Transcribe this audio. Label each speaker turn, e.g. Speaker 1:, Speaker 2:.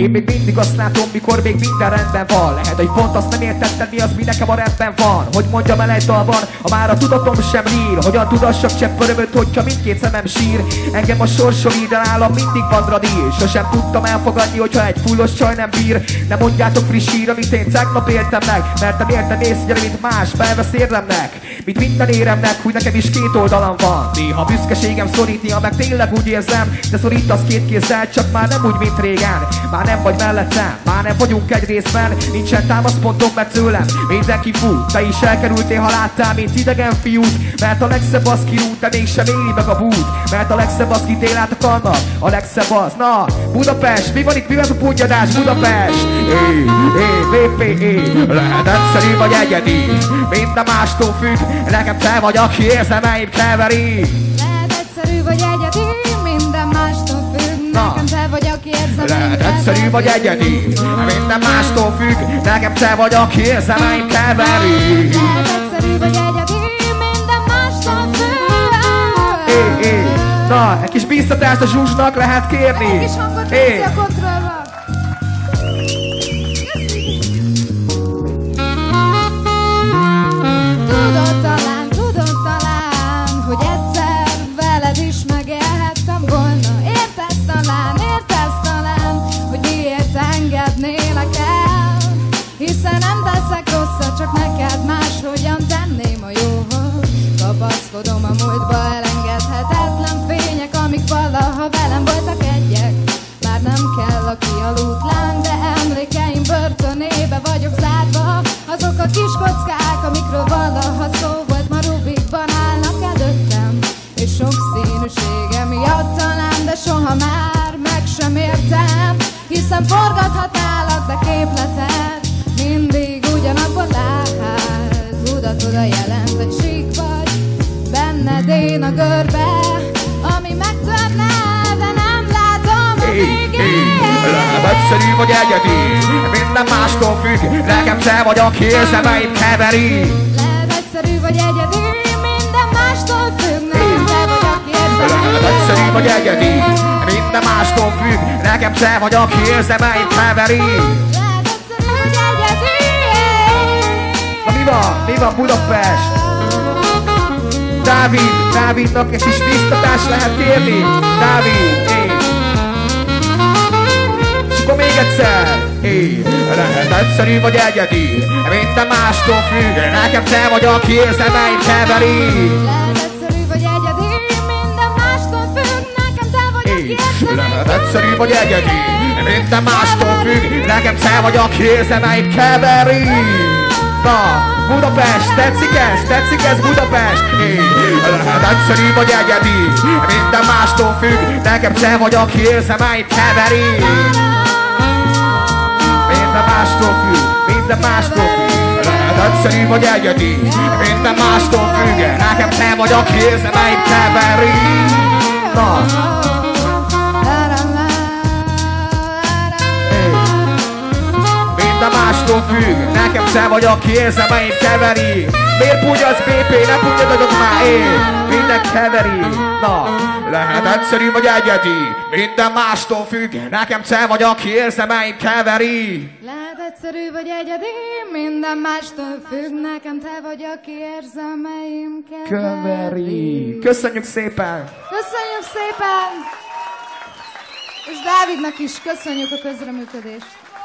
Speaker 1: Én még mindig azt látom, mikor még minden rendben van. Lehet, hogy pont azt nem értetted, mi az, mi nekem a rendben van. Hogy mondjam el, egy dalban, a már a tudatom sem lír. Hogyan tudassak csepp örömöt, hogyha mindkét szemem sír. Engem a sorsom ír, de nálam mindig van radír. Sosem tudtam elfogadni, hogyha egy fullos csaj nem bír. Nem mondjátok friss hír, amit én tegnap éltem meg. Mert nem értem észre, mint más, felvesz érdemnek. Mint minden éremnek, hogy nekem is két oldalam van. Néha büszkeségem szorít, néha meg tényleg úgy érzem. De szorítasz két kézzel, csak már nem úgy, mint régen. Már nem vagy mellettem, már nem vagyunk egy részben. Nincsen támaszpontom, mert tőlem mindenki fut. Te is elkerültél, ha láttál, mint idegen fiút. Mert a legszebb az kirút, de mégsem éli meg a bút. Mert a legszebb az kitél át a kannak. A legszebb az, na, Budapest. Mi van itt, mi az a punyadás? Budapest. VPE. Lehet egyszerű vagy egyedi, minden mástól függ. Nekem te vagy, aki érzelmeim keveri.
Speaker 2: Lehet egyszerű vagy egyedi, minden mástól függ. Nekem te vagy, aki érzelmeim keveri.
Speaker 1: Lehet egyszerű vagy egyedi, minden mástól függ. Nekem te vagy, aki érzelmeim keveri.
Speaker 2: Lehet egyszerű vagy egyedi, minden mástól függ.
Speaker 1: Na, egy kis bíztatást a Zsuzsnak lehet kérni.
Speaker 2: Egy kis hangot veszi a kontrollba. Tudod talán, hogy egyszer veled is megélhettem volna. Értesz talán, hogy miért engednélek el. Hiszen nem teszek rosszat, csak neked máshogyan tenném a jóhoz. Kapaszkodom a múltba, elengedhetetlen fények, amik valaha velem voltak egyek. Már nem kell a kialudt láng, de emlékeim börtönébe vagyok zárva. Azok a kis kockák, amikről valaha szó volt, ma Rubikban állnak előttem. És sok színűsége miatt talán, de soha már meg sem értem. Hiszen forgathatnálak, de képleted mindig ugyanabból lát. Tudatod a jelent, egy sík vagy benned én a görbe, ami megtörne, de nem látom a végét.
Speaker 1: Lehet egyszerű vagy egyedi, minden mástól függ. Nekem te vagy, aki érzelmeim keveri.
Speaker 2: Lehet egyszerű vagy egyedi, minden mástól függ. Nekem te vagy, aki érzelmeim
Speaker 1: Lehet egyszerű vagy egyedi, minden mástól függ. Nekem te vagy, aki érzelmeim keveri.
Speaker 2: Lehet egyszerű vagy egyedi.
Speaker 1: Na mi van Budapest? Dávidnak egy kis biztatást lehet kérni. Dávid, és akkor még egyszer. Lehet egyszerű vagy egyedi, minden mástól függ. Nekem te vagy, aki érzelmeim keveri.
Speaker 2: Lehet egyszerű vagy egyedi, minden mástól függ. Nekem te vagy, aki érzelmeim
Speaker 1: Lehet egyszerű vagy egyedi, minden mástól függ. Nekem te vagy, aki érzelmeim keveri. Na, Budapest, tetszik ez Budapest? Lehet egyszerű vagy egyedi, minden mástól függ. Nekem te vagy, aki érzelmeim keveri. Minden mástól függ. Lehet egyszerű vagy egyedi, minden mástól függ. Nekem te vagy, aki érzelmeim keveri. Na. Minden mástól függ, nekem te vagy, aki érzelmeim keveri. Miért punyadsz BP, ne punyadodok már minden keveri. Na, lehet egyszerű vagy egyedi, minden mástól függ. Nekem te vagy, aki érzelmeim keveri.
Speaker 2: Lehet egyszerű vagy egyedi, minden mástól függ. Nekem te vagy, aki érzelmeim keveri.
Speaker 1: Köszönjük szépen!
Speaker 2: Köszönjük szépen! És Dávidnak is köszönjük a közreműködést.